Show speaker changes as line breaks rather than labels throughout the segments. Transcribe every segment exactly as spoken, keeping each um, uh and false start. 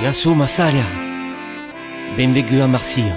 Yasu Masalia, benvenuto à Marseille.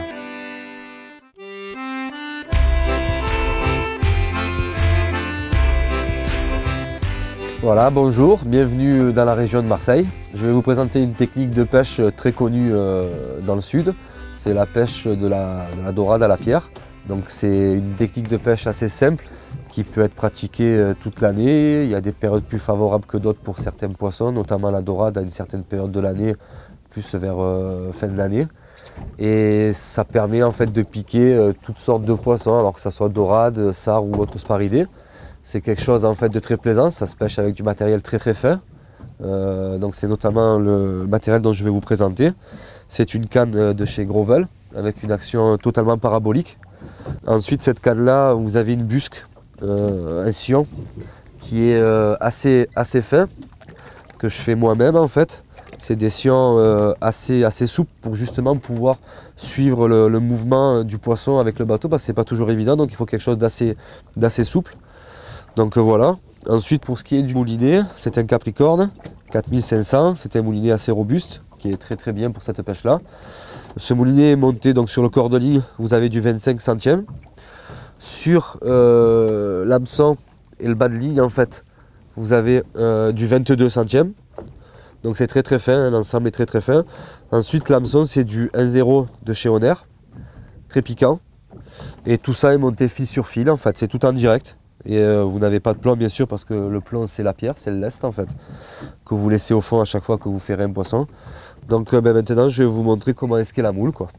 Voilà, bonjour, bienvenue dans la région de Marseille. Je vais vous présenter une technique de pêche très connue euh, dans le sud. C'est la pêche de la, de la dorade à la pierre. Donc c'est une technique de pêche assez simple qui peut être pratiquée euh, toute l'année. Il y a des périodes plus favorables que d'autres pour certains poissons, notamment la dorade à une certaine période de l'année, plus vers euh, fin de l'année. Et ça permet en fait de piquer euh, toutes sortes de poissons, alors que ce soit dorade, sard ou autre sparidés. C'est quelque chose en fait de très plaisant, ça se pêche avec du matériel très très fin. Euh, donc c'est notamment le matériel dont je vais vous présenter. C'est une canne de chez Grovel avec une action totalement parabolique. Ensuite cette canne là, vous avez une busque, euh, un sillon qui est euh, assez, assez fin, que je fais moi-même en fait. C'est des sillons euh, assez, assez souples pour justement pouvoir suivre le, le mouvement du poisson avec le bateau, parce que c'est pas toujours évident, donc il faut quelque chose d'assez, d'assez souple. Donc euh, voilà. Ensuite pour ce qui est du moulinet, c'est un Capricorne quatre mille cinq cents, c'est un moulinet assez robuste qui est très très bien pour cette pêche là. Ce moulinet est monté donc sur le corps de ligne, vous avez du vingt-cinq centièmes. Sur euh, l'hameçon et le bas de ligne en fait, vous avez euh, du vingt-deux centièmes. Donc c'est très très fin, l'ensemble est très très fin. Ensuite l'hameçon c'est du un zéro de chez Honner, très piquant. Et tout ça est monté fil sur fil en fait, c'est tout en direct. Et euh, vous n'avez pas de plomb bien sûr, parce que le plomb c'est la pierre, c'est le lest en fait, que vous laissez au fond à chaque fois que vous ferez un poisson. Donc euh, ben, maintenant je vais vous montrer comment esquer la moule quoi.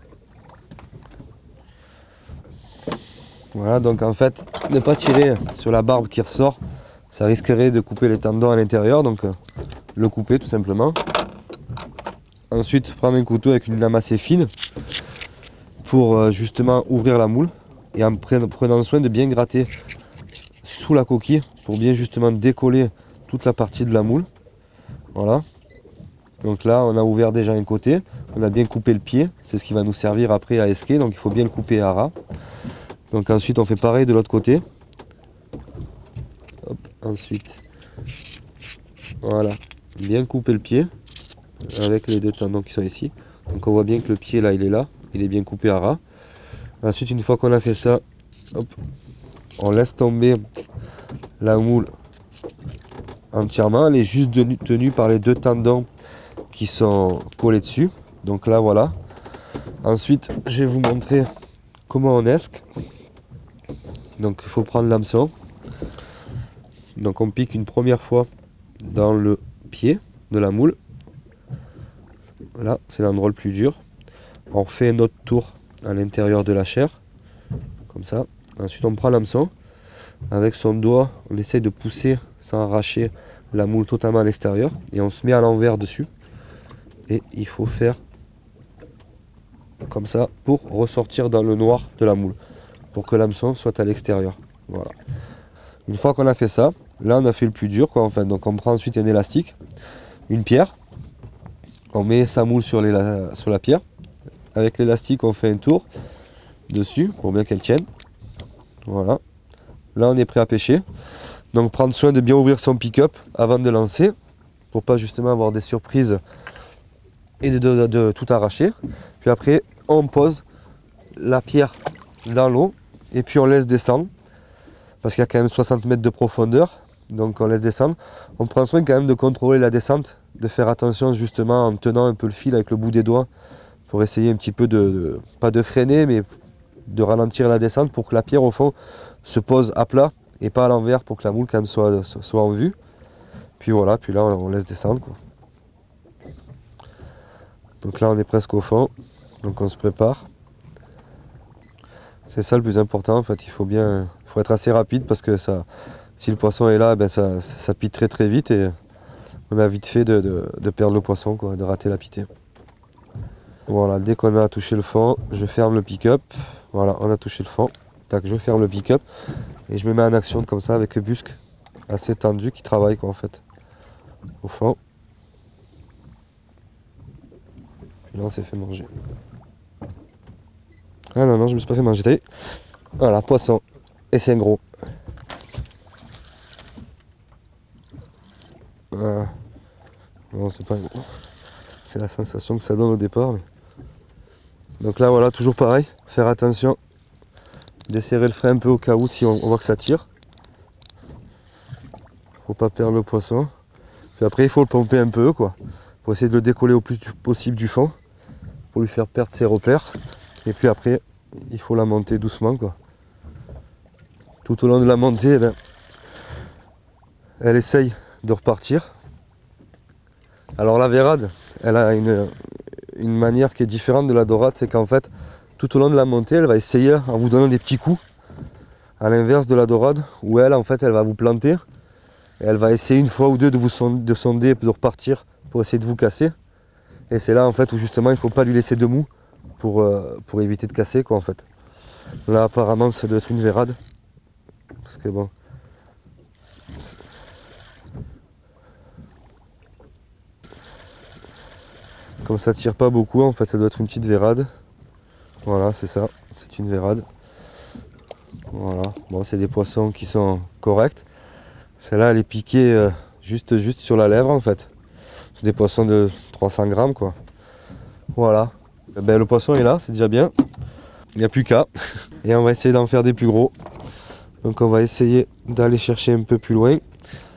Voilà, donc en fait ne pas tirer sur la barbe qui ressort, ça risquerait de couper les tendons à l'intérieur, donc euh, le couper tout simplement. Ensuite prendre un couteau avec une lame assez fine pour euh, justement ouvrir la moule, et en prenant soin de bien gratter sous la coquille pour bien justement décoller toute la partie de la moule. Voilà. Donc là on a ouvert déjà un côté, on a bien coupé le pied, c'est ce qui va nous servir après à esquer, donc il faut bien le couper à ras. Donc ensuite on fait pareil de l'autre côté. Hop, ensuite voilà, bien couper le pied avec les deux tendons qui sont ici. Donc on voit bien que le pied là il est là, il est bien coupé à ras. Ensuite une fois qu'on a fait ça, hop, on laisse tomber la moule entièrement, elle est juste tenue par les deux tendons qui sont collés dessus. Donc là voilà. Ensuite je vais vous montrer comment on esque. Donc il faut prendre l'hameçon. Donc on pique une première fois dans le pied de la moule. Là c'est l'endroit le plus dur. On fait un autre tour à l'intérieur de la chair, comme ça. Ensuite on prend l'hameçon. Avec son doigt, on essaye de pousser sans arracher la moule totalement à l'extérieur, et on se met à l'envers dessus. Et il faut faire comme ça pour ressortir dans le noir de la moule, pour que l'hameçon soit à l'extérieur. Voilà. Une fois qu'on a fait ça, là on a fait le plus dur quoi en fait. Donc on prend ensuite un élastique, une pierre, on met sa moule sur, les, sur la pierre. Avec l'élastique on fait un tour dessus pour bien qu'elle tienne. Voilà. Là on est prêt à pêcher. Donc prendre soin de bien ouvrir son pick-up avant de lancer, pour pas justement avoir des surprises et de, de, de tout arracher. Puis après on pose la pierre dans l'eau et puis on laisse descendre, parce qu'il y a quand même soixante mètres de profondeur, donc on laisse descendre. On prend soin quand même de contrôler la descente, de faire attention justement en tenant un peu le fil avec le bout des doigts, pour essayer un petit peu de, de pas de freiner, mais de ralentir la descente pour que la pierre au fond se pose à plat et pas à l'envers, pour que la moule quand même soit, soit en vue. Puis voilà, puis là on laisse descendre quoi. Donc là on est presque au fond, donc on se prépare. C'est ça le plus important en fait, il faut bien, il faut être assez rapide, parce que ça, si le poisson est là, ben ça, ça pique très très vite, et on a vite fait de, de, de perdre le poisson quoi, de rater la pitée. Voilà, dès qu'on a touché le fond, je ferme le pick-up. Voilà, on a touché le fond. Tac, je ferme le pick-up et je me mets en action comme ça avec le busque assez tendu qui travaille quoi en fait. Au fond. Puis là on s'est fait manger. Ah non non, je me suis pas fait manger. Voilà, poisson. Et c'est un gros. Voilà. Non, c'est pas un gros. c'est la sensation que ça donne au départ. Mais... Donc là voilà, toujours pareil, faire attention, desserrer le frein un peu au cas où si on, on voit que ça tire. Faut pas perdre le poisson. Puis après il faut le pomper un peu quoi, pour essayer de le décoller au plus possible du fond, pour lui faire perdre ses repères. Et puis après il faut la monter doucement quoi. Tout au long de la montée, eh ben, elle essaye de repartir. Alors la vérade, elle a une, une manière qui est différente de la dorade, c'est qu'en fait, tout au long de la montée, elle va essayer en vous donnant des petits coups, à l'inverse de la dorade, où elle, en fait, elle va vous planter, et elle va essayer une fois ou deux de vous sonder, de sonder, de repartir, pour essayer de vous casser. Et c'est là, en fait, où justement, il ne faut pas lui laisser de mou, pour, euh, pour éviter de casser, quoi, en fait. Là, apparemment, ça doit être une vérade, parce que bon... Comme ça tire pas beaucoup, en fait ça doit être une petite vérade. Voilà, c'est ça, c'est une vérade. Voilà, bon c'est des poissons qui sont corrects. Celle-là elle est piquée euh, juste, juste sur la lèvre en fait. C'est des poissons de trois cents grammes quoi. Voilà, et ben, le poisson est là, c'est déjà bien. Il n'y a plus qu'à. Et on va essayer d'en faire des plus gros. Donc on va essayer d'aller chercher un peu plus loin.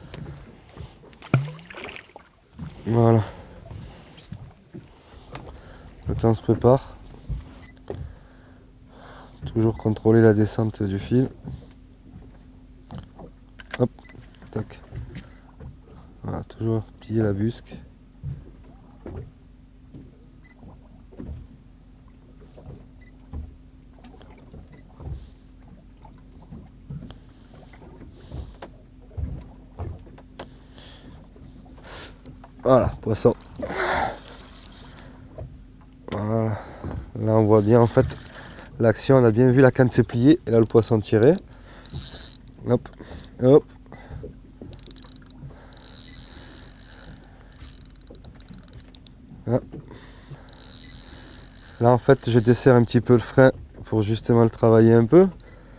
Voilà. Donc là on se prépare. Toujours contrôler la descente du fil. Hop, tac. Voilà, toujours plier la busque. Voilà, poisson. Voilà. Là on voit bien en fait l'action, on a bien vu la canne se plier et là le poisson tiré. Hop, hop. Là. Là en fait je desserre un petit peu le frein pour justement le travailler un peu.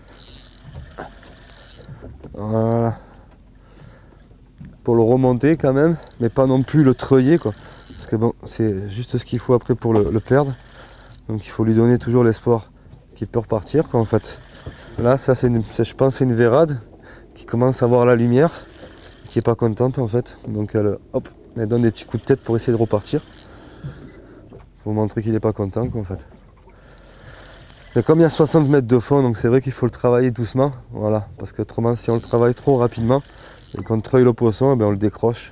Voilà. Pour le remonter quand même, mais pas non plus le treuiller quoi. Parce que bon, c'est juste ce qu'il faut après pour le, le perdre. Donc il faut lui donner toujours l'espoir qu'il peut repartir quoi en fait. Là ça c'est une, je pense c'est une vérade qui commence à voir la lumière, qui est pas contente en fait. Donc elle, hop, elle donne des petits coups de tête pour essayer de repartir. Pour montrer qu'il n'est pas content quoi, en fait. Mais comme il y a soixante mètres de fond, donc c'est vrai qu'il faut le travailler doucement. Voilà, parce qu'autrement si on le travaille trop rapidement et qu'on treuille le poisson, eh bien, on le décroche.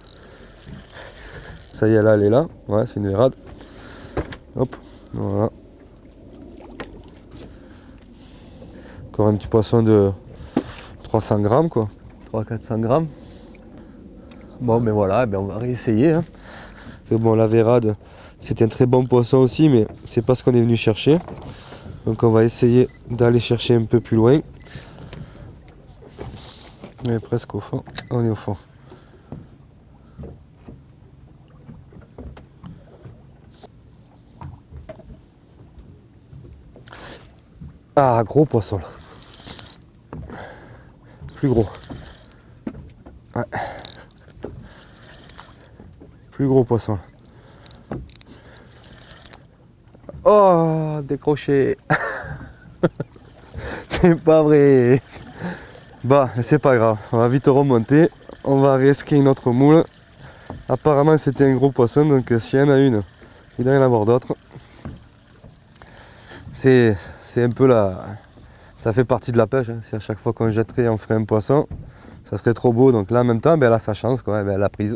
Ça y est, là elle est là, ouais c'est une vérade. Hop, voilà. Encore un petit poisson de trois cents grammes quoi, trois à quatre cents grammes. Bon mais voilà, eh bien, on va réessayer. Hein. Que bon la vérade c'est un très bon poisson aussi, mais c'est pas ce qu'on est venu chercher. Donc on va essayer d'aller chercher un peu plus loin. On est presque au fond, on est au fond. Ah, gros poisson là. Plus gros. Ouais. Plus gros poisson. Oh, décroché. C'est pas vrai. Bah, c'est pas grave. On va vite remonter. On va risquer une autre moule. Apparemment, c'était un gros poisson. Donc, s'il y en a une, il doit y en avoir d'autres. C'est un peu la... Ça fait partie de la pêche. Hein. Si à chaque fois qu'on jetterait, on ferait un poisson, ça serait trop beau. Donc là, en même temps, ben, elle a sa chance. Quoi. Ben, elle a prise.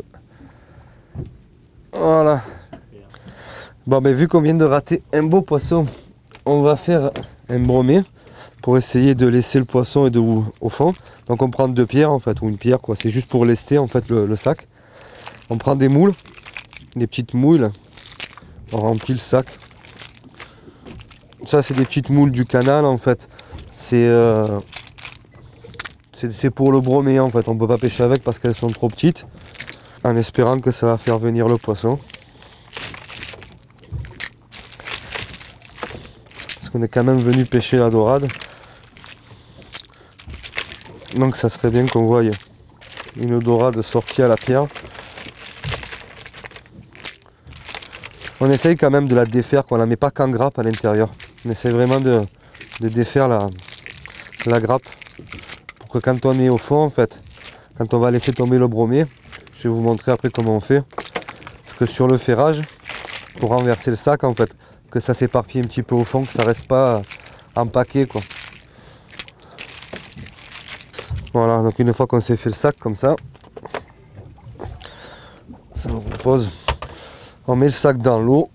Voilà. Bon, ben, vu qu'on vient de rater un beau poisson, on va faire un bromé pour essayer de laisser le poisson et de, au fond. Donc on prend deux pierres en fait, ou une pierre quoi. C'est juste pour lester en fait le, le sac. On prend des moules, des petites moules. On remplit le sac. Ça c'est des petites moules du canal en fait. C'est euh, c'est pour le bromé en fait. On peut pas pêcher avec parce qu'elles sont trop petites. En espérant que ça va faire venir le poisson. On est quand même venu pêcher la dorade, donc ça serait bien qu'on voie une dorade sortie à la pierre. On essaye quand même de la défaire, qu'on ne la met pas qu'en grappe à l'intérieur. On essaye vraiment de, de défaire la, la grappe pour que quand on est au fond, en fait, quand on va laisser tomber le bromé, je vais vous montrer après comment on fait. Parce que sur le ferrage, pour renverser le sac, en fait, que ça s'éparpille un petit peu au fond, que ça reste pas empaqué, quoi. Voilà, donc une fois qu'on s'est fait le sac comme ça, ça on repose. On met le sac dans l'eau.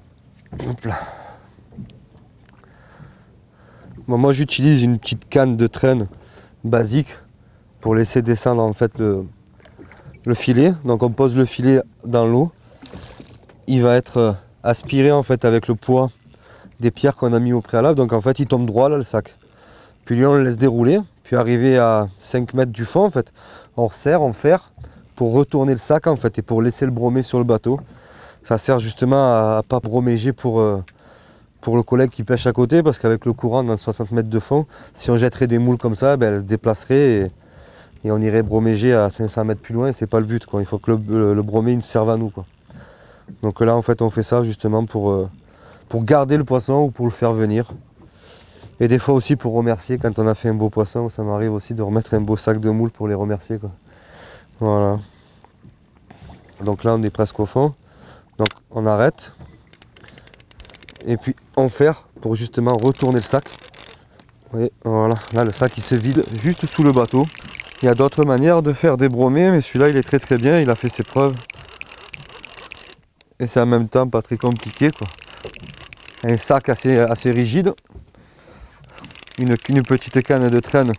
Bon, moi j'utilise une petite canne de traîne basique pour laisser descendre en fait le, le filet. Donc on pose le filet dans l'eau. Il va être aspiré en fait avec le poids des pierres qu'on a mis au préalable. Donc en fait il tombe droit là le sac. Puis lui on le laisse dérouler. Puis arrivé à cinq mètres du fond en fait, on resserre, on ferre pour retourner le sac en fait et pour laisser le bromé sur le bateau. Ça sert justement à ne pas broméger pour, euh, pour le collègue qui pêche à côté, parce qu'avec le courant dans soixante mètres de fond, si on jetterait des moules comme ça, ben, elles se déplaceraient et, et on irait broméger à cinq cents mètres plus loin. C'est pas le but, quoi. Il faut que le, le, le bromé il serve à nous, quoi. Donc là en fait on fait ça justement pour, euh, pour garder le poisson ou pour le faire venir. Et des fois aussi pour remercier quand on a fait un beau poisson, ça m'arrive aussi de remettre un beau sac de moules pour les remercier, quoi. Voilà. Donc là on est presque au fond. Donc on arrête. Et puis on ferre pour justement retourner le sac. Et voilà, là le sac il se vide juste sous le bateau. Il y a d'autres manières de faire des bromés, mais celui-là il est très très bien, il a fait ses preuves. Et c'est en même temps pas très compliqué, quoi. Un sac assez, assez rigide. Une, une petite canne de traîne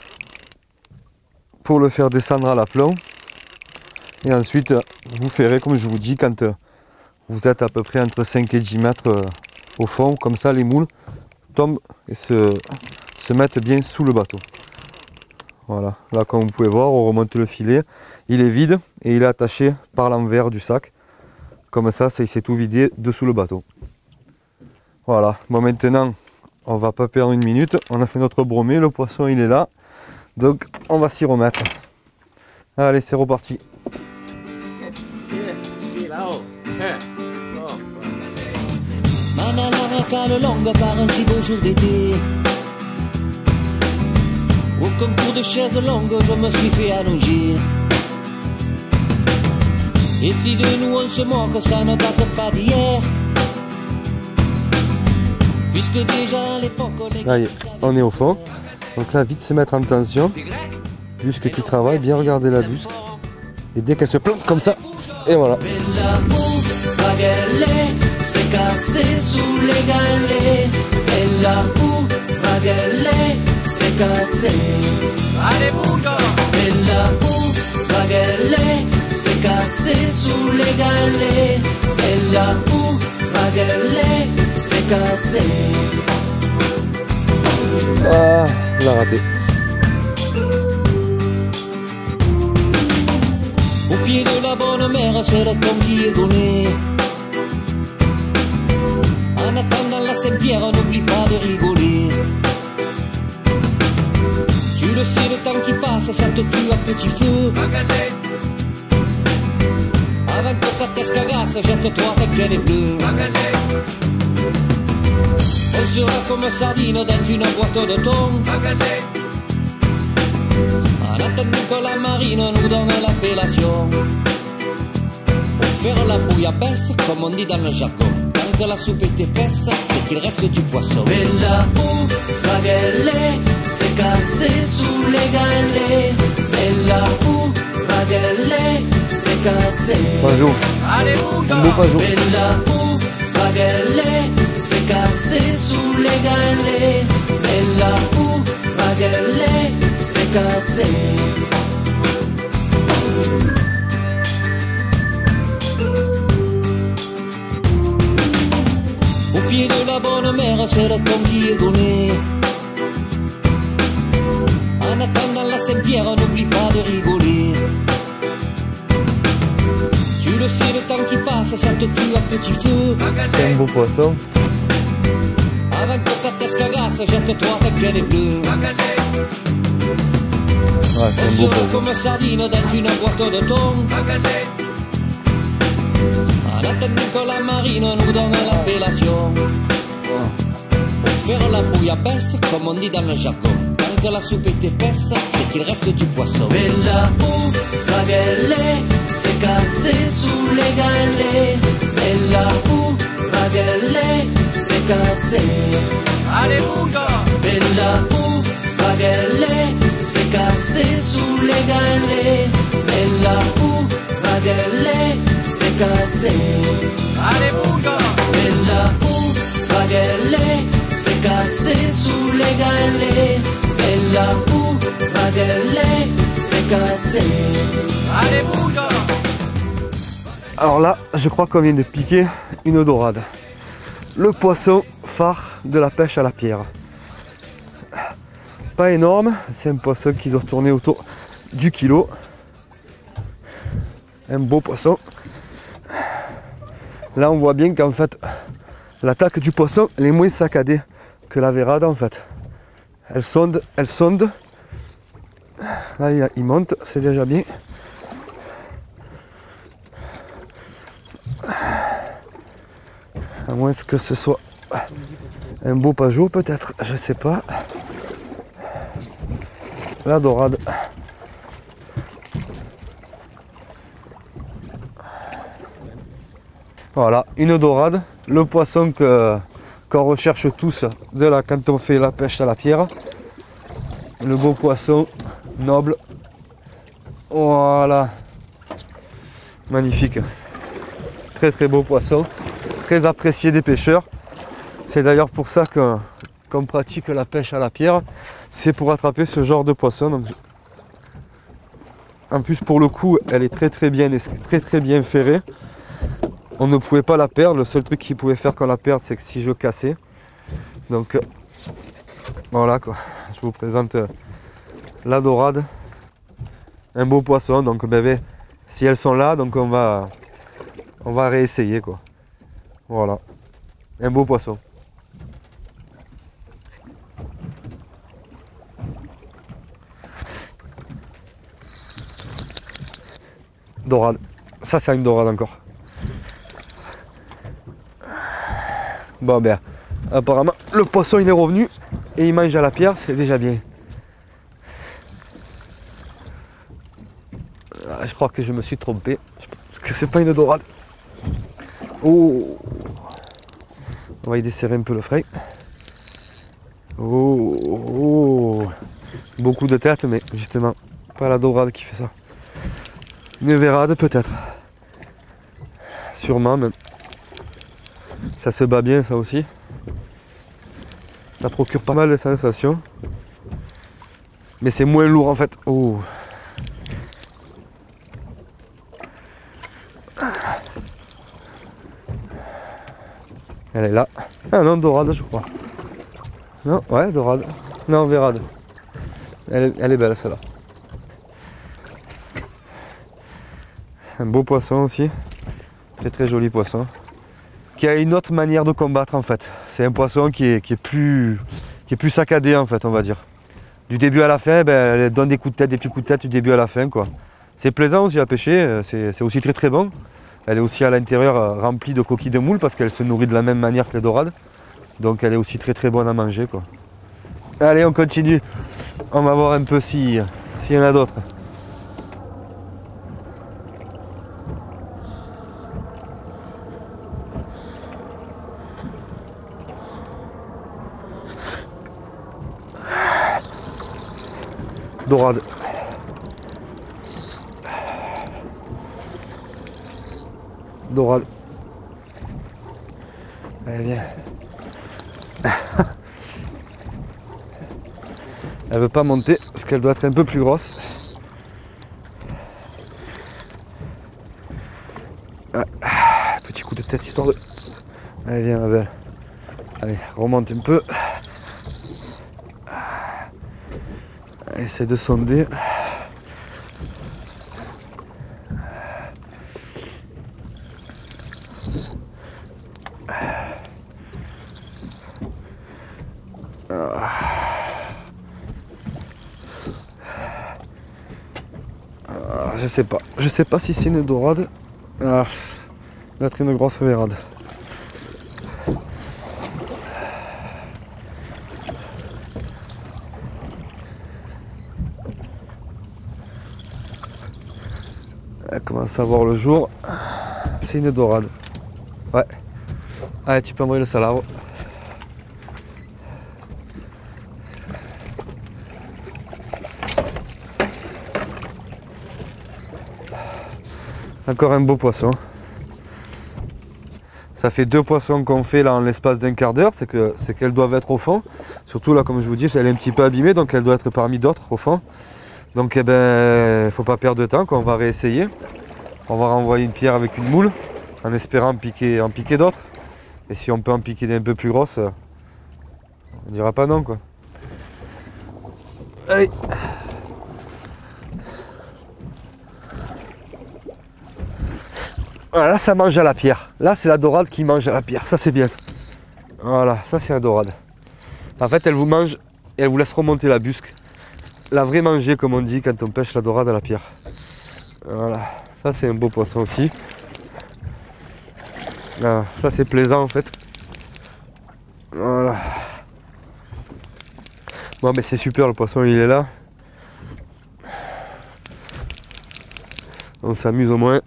pour le faire descendre à l'aplomb. Et ensuite vous ferez comme je vous dis quand vous êtes à peu près entre cinq et dix mètres au fond, comme ça les moules tombent et se, se mettent bien sous le bateau. Voilà, là comme vous pouvez voir on remonte le filet, il est vide et il est attaché par l'envers du sac. Comme ça, ça il s'est tout vidé dessous le bateau. Voilà, bon maintenant on va pas perdre une minute, on a fait notre bromé, le poisson il est là, donc on va s'y remettre. Allez, c'est reparti.
Manalara cale longue par un si beau jour d'été. Au concours de chaises longues, je me suis fait allonger. Et si de nous on se moque, ça ne date pas d'hier. Puisque déjà à l'époque on
est... on est au fond. Donc là, vite se mettre en tension. Busque qui travaille, bien regarder la busque. Et dès qu'elle se plante comme ça, et voilà.
C'est cassé sous les galets. Et là où Vaguelet s'est cassé. Allez bouge. Et là où Vaguelet s'est cassé sous les galets. Et là où Vaguelet s'est cassé.
Ah, il a raté.
Au pied de la bonne mère, c'est le temps qui est donné. En attendant la Saint-Pierre, n'oublie pas de rigoler. Tu le sais, le temps qui passe, ça te tue à petit feu. Avant que ça t'escagasse, jette-toi avec les bleus. On sera comme sardine dans une boîte de thon. En attendant que la marine nous donne l'appellation. Pour faire la bouillabaisse, comme on dit dans le jargon. Tant que la soupe est épaisse, c'est qu'il reste du poisson. Et là où Vaguelet s'est cassé sous les galets. Et là où Vaguelet s'est cassé.
Bonjour.
Allez, bouge.
Un beau bonjour.
Et là où Vaguelet s'est cassé sous les galets. Et là où Vaguelet s'est cassé. Au pied de la bonne mère, c'est le temps qui est donné. En attendant la Saint-Pierre, n'oublie pas de rigoler. Tu le sais, le temps qui passe, ça te tue à petit feu.
C'est un beau poisson.
Avant que ça t'escagasse, jette-toi avec les bleus.
Ouais, c'est un beau poisson.
Comme sardine dans une boîte de thon. En attendant que la marine nous donne l'appellation. Pour faire la bouillabaisse, comme on dit dans le jargon. Tant que la soupe est épaisse, c'est qu'il reste du poisson.
Bella Uvagelle, c'est cassé sous les galets. Bella Uvagelle, c'est cassé. Allez bouge! Bella Uvagelle, c'est cassé sous les galets. Bella Uvagelle, c'est cassé. Allez bouge! Bella Uvagelle, c'est cassé sous les galets. Bella Uvagelle, c'est cassé. Allez bouge!
Alors là, je crois qu'on vient de piquer une dorade. Le poisson phare de la pêche à la pierre. Pas énorme, c'est un poisson qui doit tourner autour du kilo. Un beau poisson. Là, on voit bien qu'en fait, l'attaque du poisson, elle est moins saccadée que la vérade en fait. Elle sonde, elle sonde. Là, il monte, c'est déjà bien. À moins que ce soit un beau pajot peut-être, je sais pas. La dorade. Voilà, une dorade, le poisson que qu'on recherche tous de là quand on fait la pêche à la pierre. Le beau poisson noble. Voilà. Magnifique. Très très beau poisson. Très apprécié des pêcheurs. C'est d'ailleurs pour ça que qu'on pratique la pêche à la pierre. C'est pour attraper ce genre de poisson. Donc, en plus pour le coup, elle est très très bien, très très bien ferrée. On ne pouvait pas la perdre. Le seul truc qui pouvait faire qu'on la perde, c'est que si je cassais. Donc voilà quoi. Je vous présente la dorade. Un beau poisson. Donc ben, si elles sont là, donc on va on va réessayer quoi. Voilà. Un beau poisson. Dorade. Ça c'est une dorade encore. Bon ben, apparemment le poisson il est revenu et il mange à la pierre, c'est déjà bien. Ah, je crois que je me suis trompé. Parce que c'est pas une dorade. Oh, on va y desserrer un peu le frais. Oh, oh, beaucoup de tête, mais justement pas la dorade qui fait ça. Une vérade peut-être. Sûrement même. Ça se bat bien ça aussi. Ça procure pas mal de sensations. Mais c'est moins lourd en fait. Oh. Elle est là. Ah non, dorade je crois. Non, ouais, dorade. Non, vérade. Elle est, elle est belle celle-là. Un beau poisson aussi. Très très joli poisson. Qui a une autre manière de combattre en fait. C'est un poisson qui est, qui est plus qui est plus saccadé en fait, on va dire. Du début à la fin, ben, elle donne des coups de tête, des petits coups de tête du début à la fin quoi. C'est plaisant aussi à pêcher, c'est aussi très très bon. Elle est aussi à l'intérieur remplie de coquilles de moule parce qu'elle se nourrit de la même manière que les dorades. Donc elle est aussi très très bonne à manger quoi. Allez, on continue. On va voir un peu si s'il y en a d'autres. Dorade. Dorade. Allez, viens. Elle veut pas monter parce qu'elle doit être un peu plus grosse. Ah, petit coup de tête histoire de... Allez, viens ma belle. Allez, remonte un peu. Essaye de sonder. Je sais pas, je sais pas si c'est une dorade. Ah. va être une grosse vérade. Elle commence à voir le jour. C'est une dorade. Ouais. Allez, tu peux envoyer le salabre. Encore un beau poisson. Ça fait deux poissons qu'on fait là en l'espace d'un quart d'heure, c'est que c'est qu'elles doivent être au fond. Surtout là, comme je vous dis, elle est un petit peu abîmée, donc elle doit être parmi d'autres au fond. Donc eh ben, faut pas perdre de temps, qu'on va réessayer. On va renvoyer une pierre avec une moule, en espérant en piquer, en piquer d'autres. Et si on peut en piquer des un peu plus grosses, on dira pas non quoi. Allez. Voilà, là ça mange à la pierre. Là c'est la dorade qui mange à la pierre. Ça c'est bien ça. Voilà, ça c'est la dorade. En fait elle vous mange et elle vous laisse remonter la busque. La vraie manger comme on dit quand on pêche la dorade à la pierre. Voilà, ça c'est un beau poisson aussi. Voilà, ça c'est plaisant en fait. Voilà. Bon mais c'est super, le poisson il est là. On s'amuse au moins.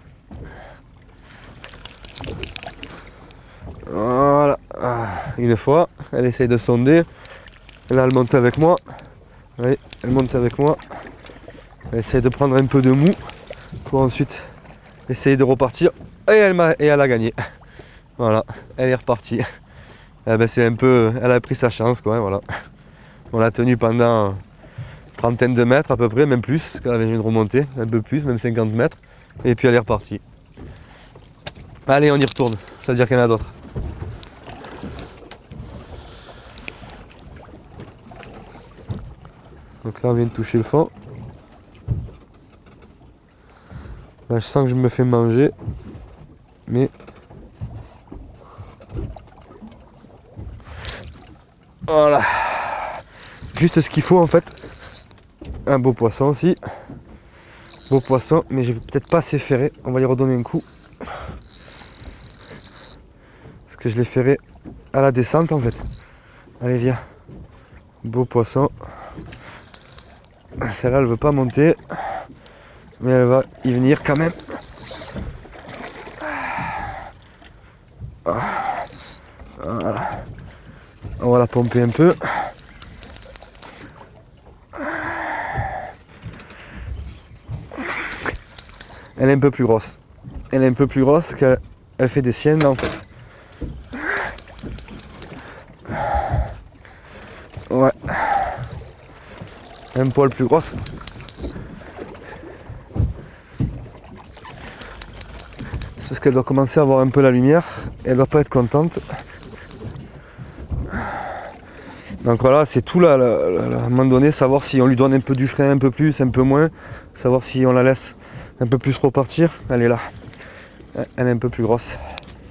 Voilà, une fois, elle essaye de sonder. Là, elle monte avec moi. Oui, elle monte avec moi. Elle essaye de prendre un peu de mou pour ensuite essayer de repartir. Et elle, m'a, et elle a gagné. Voilà, elle est repartie. Eh ben, c'est un peu, elle a pris sa chance, quoi. Voilà. On l'a tenue pendant une trentaine de mètres à peu près, même plus, parce qu'elle avait une remontée, un peu plus, même cinquante mètres. Et puis elle est repartie. Allez, on y retourne. Ça veut dire qu'il y en a d'autres. Donc là on vient de toucher le fond. Là je sens que je me fais manger. Mais voilà. Juste ce qu'il faut en fait. Un beau poisson aussi. Beau poisson, mais j'ai peut-être pas assez ferré. On va lui redonner un coup. Parce que je l'ai ferré à la descente en fait. Allez viens. Beau poisson. Celle-là elle veut pas monter, mais elle va y venir quand même. Voilà. On va la pomper un peu. Elle est un peu plus grosse. Elle est un peu plus grosse qu'elle elle fait des siennes là en fait. Ouais. Un poil plus grosse. C'est parce qu'elle doit commencer à avoir un peu la lumière et elle doit pas être contente. Donc voilà, c'est tout là, là, là, là, à un moment donné, savoir si on lui donne un peu du frein, un peu plus, un peu moins, savoir si on la laisse un peu plus repartir. Elle est là. Elle est un peu plus grosse.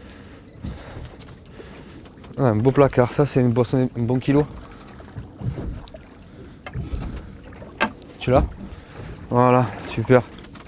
Ah, un beau placard, ça c'est une poisson, un bon kilo. Tu l'as? Voilà, super.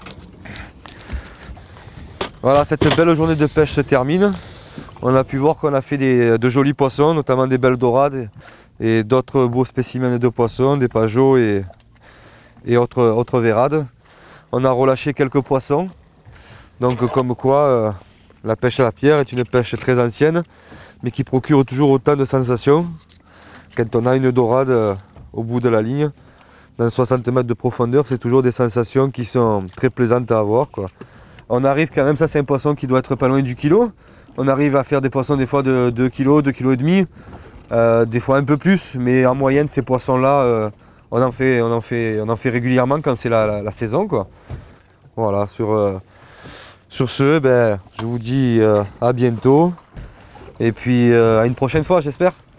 Voilà, cette belle journée de pêche se termine. On a pu voir qu'on a fait des, de jolis poissons, notamment des belles dorades et d'autres beaux spécimens de poissons, des pageaux et, et autres, autres vérades. On a relâché quelques poissons. Donc comme quoi, euh, la pêche à la pierre est une pêche très ancienne, mais qui procure toujours autant de sensations. Quand on a une dorade euh, au bout de la ligne, dans soixante mètres de profondeur, c'est toujours des sensations qui sont très plaisantes à avoir, quoi. On arrive quand même, ça c'est un poisson qui doit être pas loin du kilo. On arrive à faire des poissons des fois de deux kilos, deux kilos et demi, euh, des fois un peu plus, mais en moyenne ces poissons-là, euh, on en fait, on en fait, on en fait régulièrement quand c'est la, la, la saison, quoi. Voilà, sur, euh, sur ce, ben, je vous dis euh, à bientôt et puis euh, à une prochaine fois, j'espère.